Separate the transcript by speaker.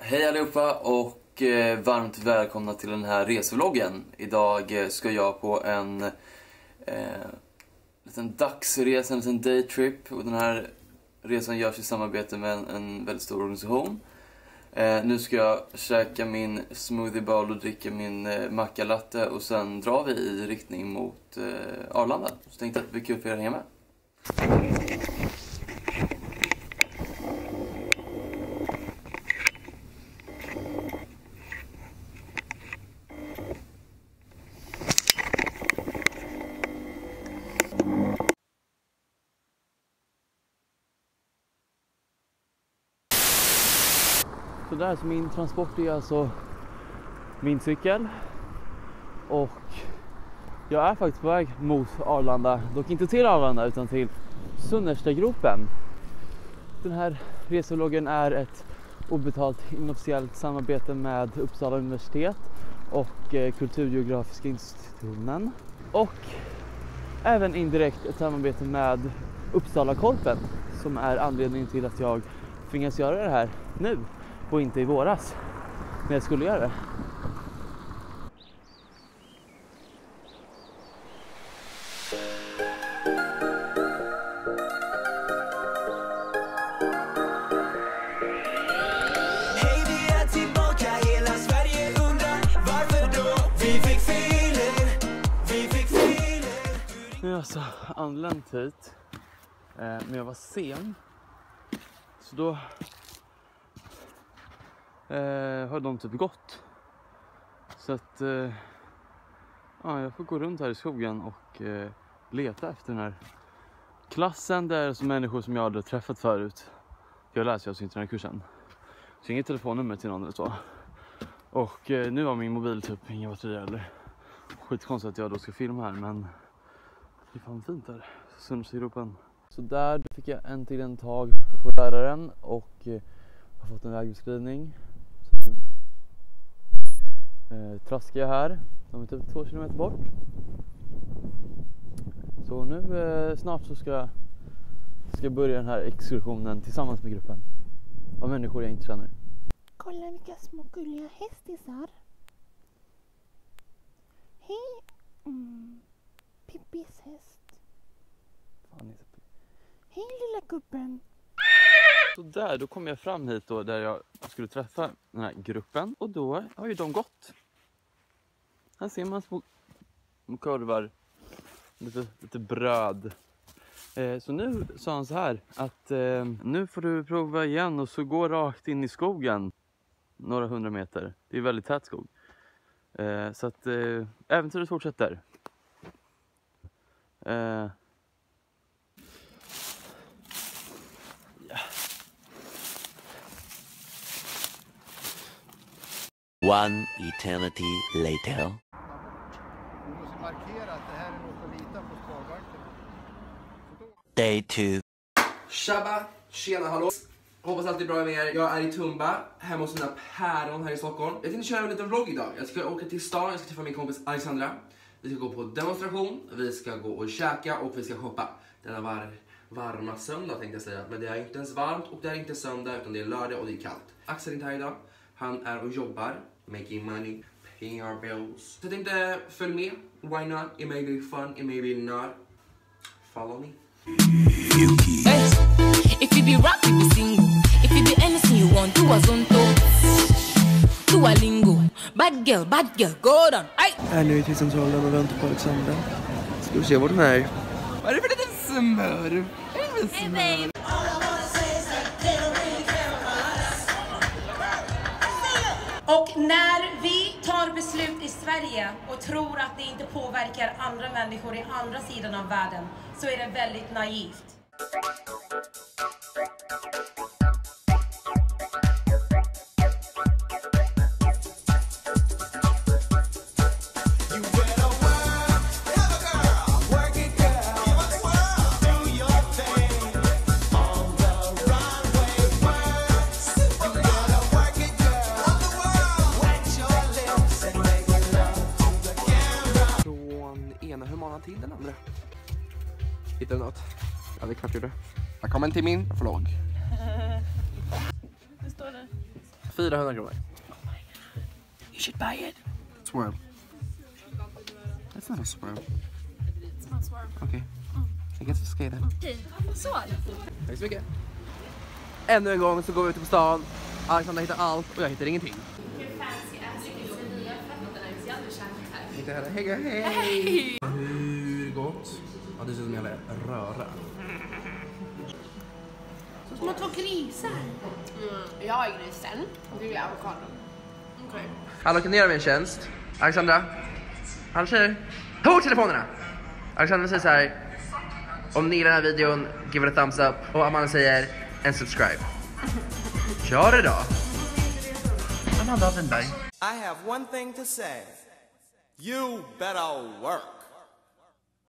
Speaker 1: Hej allihopa och varmt välkomna till den här resevloggen. Idag ska jag på en liten dagsresa, en liten daytrip. Och den här resan görs i samarbete med en väldigt stor organisation. Nu ska jag käka min smoothie bowl och dricka min macca latte. Och sen drar vi i riktning mot Arlanda. Så tänkte jag att det blir kul för er att hänga med. Så där, så min transport är alltså min cykel och jag är faktiskt på väg mot Arlanda, dock inte till Arlanda utan till Sunnerstagropen. Den här resevloggen är ett obetalt inofficiellt samarbete med Uppsala universitet och Kulturgeografiska institutionen och även indirekt ett samarbete med Uppsala Korpen som är anledningen till att jag tvingas göra det här nu. Och inte i våras när jag skulle göra det.
Speaker 2: Hej, vi är tillbaka, hela Sverige undrar varför då? Vi fick feeling.
Speaker 1: Nu har jag alltså anlänt hit, men jag var sen. Så då har de typ gått. Så att ja, jag får gå runt här i skogen och leta efter den här klassen. Det är alltså människor som jag hade träffat förut. Jag läser alltså inte den här kursen. Så inget telefonnummer till någon eller så. Och nu har min mobil typ inga batterier eller. Skitkonstigt att jag då ska filma här, men det är fan fint här. Sunnerstagropen. Så där fick jag en tag på läraren och har fått en vägbeskrivning. Traskar jag här, de är typ 2 kilometer bort. Så nu snart så ska jag börja den här exkursionen tillsammans med gruppen av människor jag inte känner.
Speaker 3: Kolla vilka små gulliga hästisar. Hej, Pippis häst.
Speaker 1: Fan,
Speaker 3: Hej lilla gubben.
Speaker 1: så där, då kom jag fram hit då, där jag skulle träffa den här gruppen. Och då har ju de gått. Här ser man små korvar, lite bröd. Så nu sa han så här att nu får du prova igen och så gå rakt in i skogen. Några 100 meter. Det är väldigt tät skog. Så att äventyret fortsätter.
Speaker 4: One eternity later.
Speaker 5: Vi måste markera att det här är något att lita på sparbanken.
Speaker 4: Day 2.
Speaker 6: Tjabba, tjena hallå. Hoppas allt är bra med er. Jag är i Tumba, hemma hos mina päron här i Stockholm. Jag tänkte köra en liten vlogg idag. Jag ska åka till stan, jag ska träffa min kompis Alexandra. Vi ska gå på demonstration, vi ska gå och käka och vi ska shoppa. Denna varma söndag tänkte jag säga. Men det är inte ens varmt och det är inte söndag utan det är lördag och det är kallt. Axel är inte här idag. Han är och jobbar, making money, paying our bills. Så jag tänkte följ med, why not? It may be fun, it may be not. Follow me.
Speaker 7: If you be rap, you be single. If you be anything you want, do a zonto. Do a lingo. Bad girl, go down.
Speaker 8: Är nu till centralen och väntar på Alexandra. Ska vi se vad den är. Vad är det för liten smör?
Speaker 7: Hey,
Speaker 9: Och när vi tar beslut i Sverige och tror att det inte påverkar andra människor i andra sidan av världen så är det väldigt naivt.
Speaker 6: Till den andra. Hittar du något? Ja, det är klart gjorde. Välkommen till min vlogg.
Speaker 9: Det står där.
Speaker 6: 400 kronor.
Speaker 8: You should buy it.
Speaker 6: Swirl. That's not a swirl.
Speaker 10: It's not swirl.
Speaker 6: Okay. I guess it's okay then.
Speaker 10: Okej, så.
Speaker 6: Tack så mycket. Ännu en gång så går vi ut på stan. Alexandra hittar allt och jag hittar ingenting. Inte heller. Hej! Hur gott? Ja, det ser ut som en jävla röra.
Speaker 10: Så små 2 grisar. Jag är grisen och du är avokado. Okej.
Speaker 6: Hallå, kan ni göra mig en tjänst? Alexandra? Hallå tjejer? Ta bort telefonerna! Alexandra säger så här: om ni gillar den här videon, give it a thumbs up. Och Amanda säger en subscribe. Kör det då! Amanda Winberg.
Speaker 2: I have one thing to say. You better work.